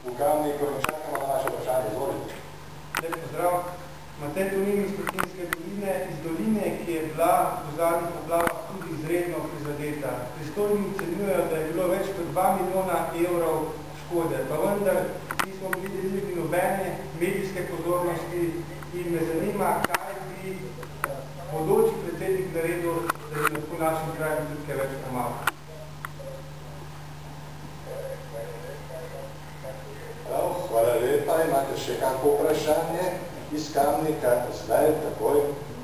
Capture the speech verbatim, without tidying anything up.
v Kamniku in čakamo na naše vprašanje. Izvolite. Lep pozdrav. Matej Tonin iz Šmartinske doline, iz doline, ki je bila v zadnjih poplavah tudi izredno prizadeta. Pristojni ocenjujejo, da je bilo več kot dva milijona evrov škode, pa vendar nismo bili deležni nobene medijske pozornosti in me zanima, kaj bi bodoči predsednik naredil, da bi lahko našim krajem tudi kaj več pomagal. Hvala lepa. Imate še kako vprašanje iz Kamnika? Zdaj, takoj.